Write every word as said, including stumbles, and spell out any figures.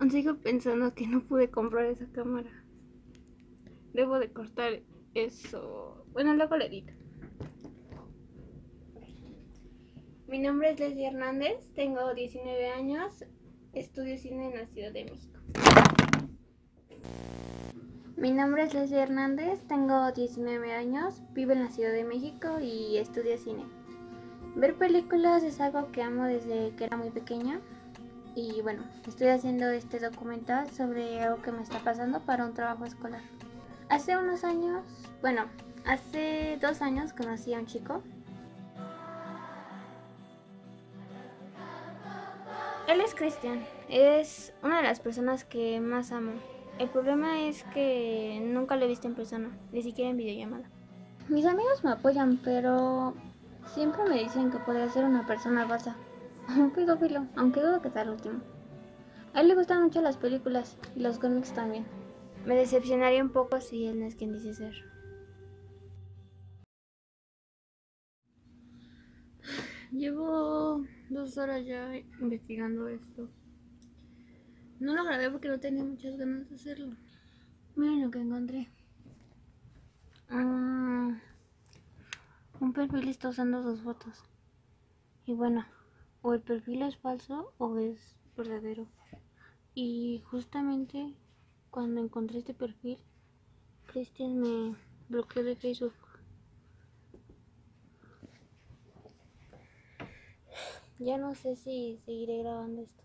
Aún sigo pensando que no pude comprar esa cámara. Debo de cortar eso. Bueno, luego le edito. Mi nombre es Leslie Hernández, tengo diecinueve años, estudio cine en la Ciudad de México. Mi nombre es Leslie Hernández, tengo diecinueve años, vivo en la Ciudad de México y estudio cine. Ver películas es algo que amo desde que era muy pequeña. Y bueno, estoy haciendo este documental sobre algo que me está pasando para un trabajo escolar. Hace unos años, bueno, hace dos años conocí a un chico. Él es Cristian, es una de las personas que más amo. El problema es que nunca lo he visto en persona, ni siquiera en videollamada. Mis amigos me apoyan, pero siempre me dicen que podría ser una persona falsa, un pedófilo, aunque dudo que sea el último. A él le gustan mucho las películas y los cómics también. Me decepcionaría un poco si él no es quien dice ser. Llevo dos horas ya investigando esto. No lo grabé porque no tenía muchas ganas de hacerlo. Miren lo que encontré. Mm, un perfil está usando sus fotos. Y bueno, o el perfil es falso o es verdadero. Y justamente cuando encontré este perfil, Cristian me bloqueó de Facebook. Ya no sé si seguiré grabando esto.